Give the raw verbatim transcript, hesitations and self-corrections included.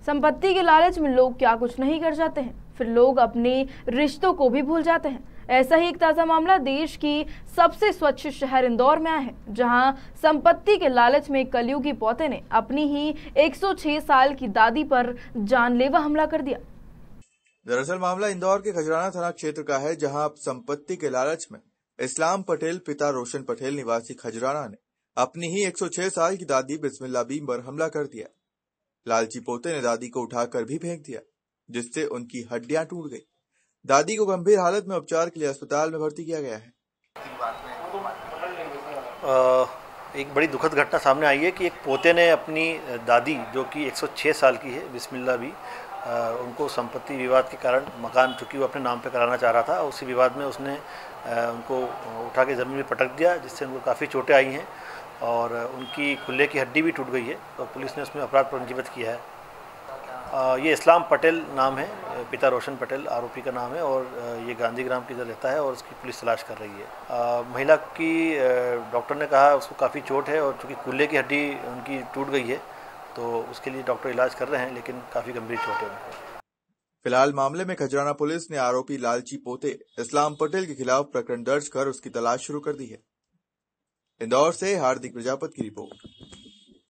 संपत्ति के लालच में लोग क्या कुछ नहीं कर जाते हैं, फिर लोग अपने रिश्तों को भी भूल जाते हैं। ऐसा ही एक ताजा मामला देश की सबसे स्वच्छ शहर इंदौर में आया है, जहां संपत्ति के लालच में कलयुगी पोते ने अपनी ही एक सौ छह साल की दादी पर जानलेवा हमला कर दिया। दरअसल मामला इंदौर के खजराना थाना क्षेत्र का है, जहां संपत्ति के लालच में इस्लाम पटेल पिता रोशन पटेल निवासी खजराना ने अपनी ही एक सौ छह साल की दादी बिस्मिल्लाह बीम पर हमला कर दिया। लालची पोते ने दादी को उठाकर भी फेंक दिया, जिससे उनकी हड्डियां टूट गई। दादी को गंभीर हालत में उपचार के लिए अस्पताल में भर्ती किया गया है। आ, एक बड़ी दुखद घटना सामने आई है कि एक पोते ने अपनी दादी, जो कि एक सौ छह साल की है, बिस्मिल्लाह भी, आ, उनको संपत्ति विवाद के कारण मकान चूँकि वो अपने नाम पे कराना चाह रहा था, उसी विवाद में उसने आ, उनको उठा के ज़मीन में पटक दिया, जिससे उनको काफ़ी चोटें आई हैं और उनकी खुले की हड्डी भी टूट गई है। तो पुलिस ने उसमें अपराध पंजीबद्ध किया है। आ, ये इस्लाम पटेल नाम है, पिता रोशन पटेल आरोपी का नाम है और ये गांधीग्राम की इधर रहता है और उसकी पुलिस तलाश कर रही है। आ, महिला की डॉक्टर ने कहा उसको काफ़ी चोट है और चूँकि कुल्ले की हड्डी उनकी टूट गई है, तो उसके लिए डॉक्टर इलाज कर रहे हैं, लेकिन काफ़ी गंभीर चोट है उनको। फिलहाल मामले में खजराना पुलिस ने आरोपी लालची पोते इस्लाम पटेल के खिलाफ प्रकरण दर्ज कर उसकी तलाश शुरू कर दी है। इंदौर से हार्दिक प्रजापति की रिपोर्ट।